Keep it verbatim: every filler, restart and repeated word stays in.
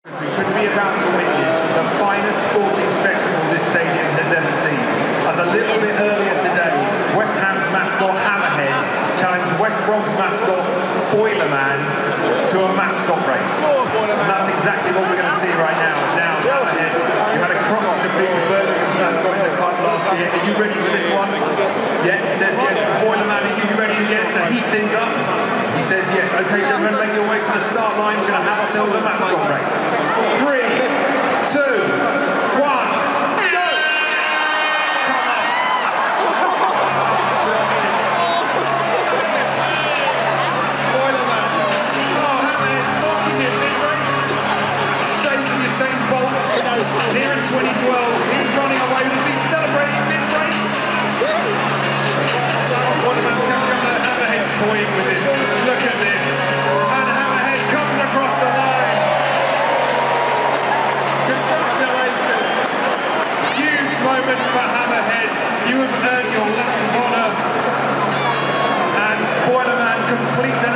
We could be about to witness the finest sporting spectacle this stadium has ever seen. As a little bit earlier today, West Ham's mascot Hammerhead challenged West Brom's mascot Boilerman to a mascot race. And that's exactly what we're going to see right now. Now, Hammerhead, you had a crushing defeat to Birmingham's mascot in the cup last year. Are you ready for this one? Yeah, he says yes. Boilerman, are you ready yet to heat things up? He says yes. Okay, gentlemen, make your way to the start line. We're going to have ourselves a mascot race. Three, two, one, go! Boilerman. Oh, Hammerhead knocking it mid-race. Shades of Usain Bolt. Here in twenty twelve, he's running away. Is he celebrating mid-race? Boilerman's catching up there. Hammerhead's toying with him. Look at this. And Hammerhead comes across the line. Congratulations. Huge moment for Hammerhead. You have earned your lap of honour. And Boilerman complete